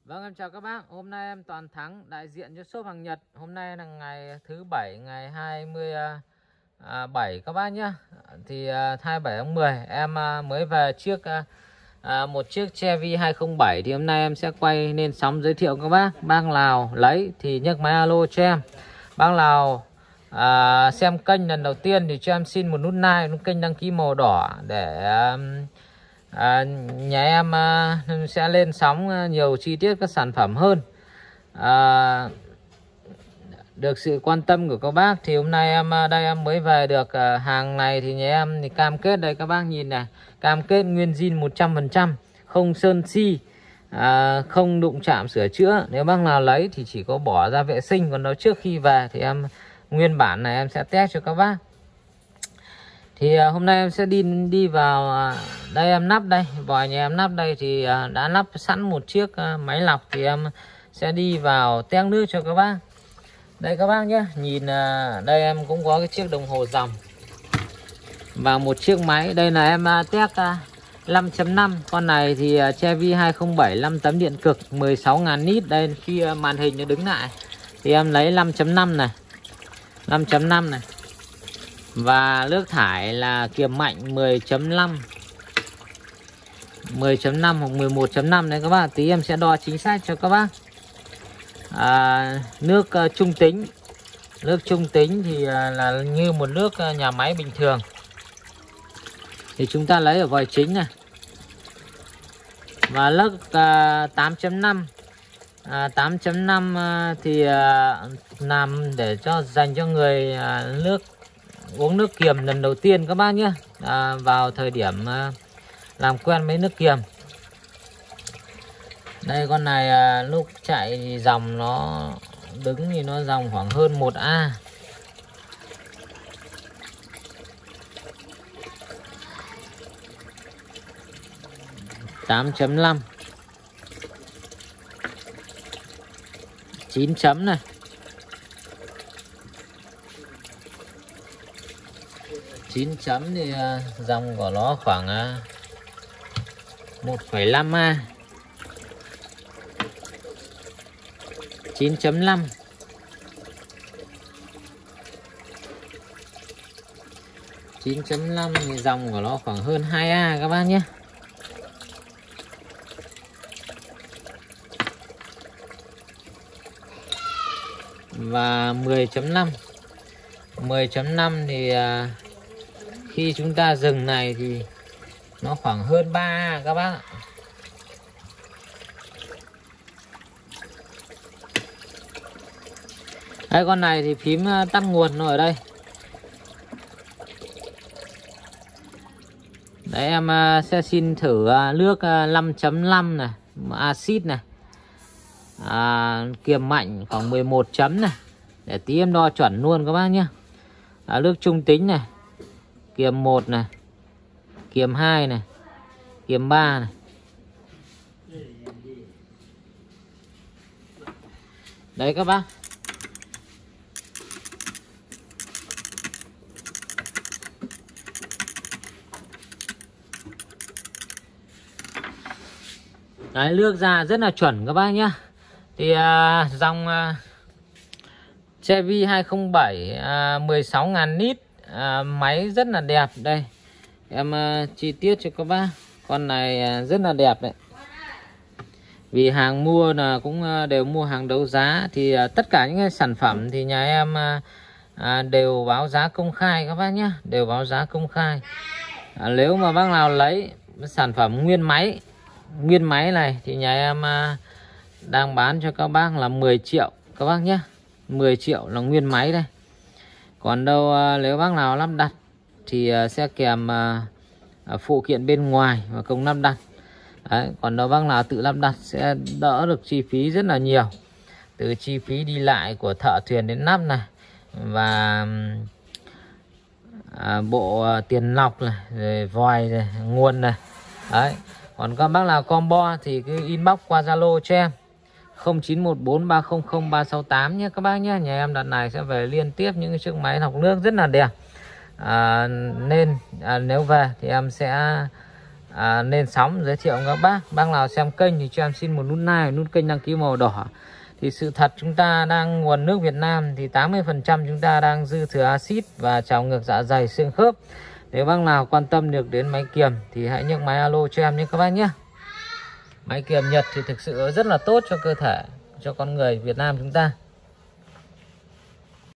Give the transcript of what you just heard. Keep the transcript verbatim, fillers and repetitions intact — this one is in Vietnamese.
Vâng, em chào các bác. Hôm nay em Toàn Thắng đại diện cho shop hàng Nhật. Hôm nay là ngày thứ bảy, ngày hai mươi bảy các bác nhé. Thì hai mươi bảy tháng mười em mới về chiếc à, một chiếc Chevy hai không bảy. Thì hôm nay em sẽ quay lên sóng giới thiệu các bác. Bác nào lấy thì nhấc máy alo cho em. Bác nào à, xem kênh lần đầu tiên thì cho em xin một nút like, nút kênh đăng ký màu đỏ để à, À, nhà em à, sẽ lên sóng nhiều chi tiết các sản phẩm hơn. à, Được sự quan tâm của các bác thì hôm nay em đây em mới về được à, hàng này thì nhà em thì cam kết đây các bác nhìn này, cam kết nguyên zin một trăm phần trăm, không sơn si, à, không đụng chạm sửa chữa. Nếu bác nào lấy thì chỉ có bỏ ra vệ sinh, còn đó trước khi về thì em nguyên bản này em sẽ test cho các bác. Thì uh, hôm nay em sẽ đi đi vào uh, đây em nắp đây, vòi nhà em nắp đây thì uh, đã lắp sẵn một chiếc uh, máy lọc, thì em sẽ đi vào test nước cho các bác. Đây các bác nhé, nhìn uh, đây em cũng có cái chiếc đồng hồ dòng và một chiếc máy. Đây là em uh, test uh, năm chấm năm, con này thì uh, Chevy hai không bảy năm tấm điện cực mười sáu nghìn nit. Đây khi uh, màn hình nó đứng lại thì em lấy năm chấm năm này, năm chấm năm này. Và nước thải là kiềm mạnh mười chấm năm, mười chấm năm hoặc mười một chấm năm đấy các bác. Tí em sẽ đo chính xác cho các bác. à, Nước uh, trung tính. Nước trung tính thì uh, là như một nước uh, nhà máy bình thường. Thì chúng ta lấy ở vòi chính này. Và nước uh, tám chấm năm, à, tám chấm năm uh, thì uh, làm để cho dành cho người uh, nước uống nước kiềm lần đầu tiên các bác nhé. à, Vào thời điểm à, làm quen với nước kiềm. Đây con này à, lúc chạy thì dòng nó đứng thì nó dòng khoảng hơn một A. tám chấm năm, chín chấm này, chín chấm thì uh, dòng của nó khoảng uh, một phẩy năm A. chín chấm năm, chín chấm năm thì dòng của nó khoảng hơn hai A các bác nhé. Và mười chấm năm, mười chấm năm thì uh, khi chúng ta dừng này thì nó khoảng hơn ba A các bác ạ. Đây con này thì phím tắt nguồn nó ở đây. Đấy em sẽ xin thử nước năm chấm năm này, axit này, à, kiềm mạnh khoảng mười một chấm này, để tí em đo chuẩn luôn các bác nhé. à, Nước trung tính này, kiềm một này, kiềm hai này, kiềm ba này. Đấy các bác. Đấy, nước ra rất là chuẩn các bác nhé. Thì à, dòng à, Chevy hai không bảy à, mười sáu nghìn nit, à, máy rất là đẹp. Đây em uh, chi tiết cho các bác. Con này uh, rất là đẹp đấy. Vì hàng mua là cũng uh, đều mua hàng đấu giá. Thì uh, tất cả những cái sản phẩm thì nhà em uh, uh, đều báo giá công khai các bác nhé. Đều báo giá công khai. uh, Nếu mà bác nào lấy sản phẩm nguyên máy, Nguyên máy này thì nhà em uh, đang bán cho các bác là mười triệu các bác nhé. Mười triệu là nguyên máy đây. Còn đâu uh, nếu bác nào lắp đặt thì uh, sẽ kèm uh, phụ kiện bên ngoài và công lắp đặt. Đấy, còn đâu bác nào tự lắp đặt sẽ đỡ được chi phí rất là nhiều. Từ chi phí đi lại của thợ thuyền đến nắp này, và à, bộ uh, tiền lọc này, rồi vòi này, nguồn này. Đấy. Còn các bác nào combo thì cứ inbox qua Zalo cho em không chín một bốn ba không không ba sáu tám nhé các bác nhé. Nhà em đợt này sẽ về liên tiếp những cái chiếc máy lọc nước rất là đẹp. À, nên à, nếu về thì em sẽ à, lên sóng giới thiệu các bác. Bác nào xem kênh thì cho em xin một nút like, nút kênh đăng ký màu đỏ. Thì sự thật chúng ta đang nguồn nước Việt Nam thì tám mươi phần trăm chúng ta đang dư thừa axit và trào ngược dạ dày xương khớp. Nếu bác nào quan tâm được đến máy kiềm thì hãy nhấc máy alo cho em nhé các bác nhé. Máy kiềm Nhật thì thực sự rất là tốt cho cơ thể, cho con người Việt Nam chúng ta.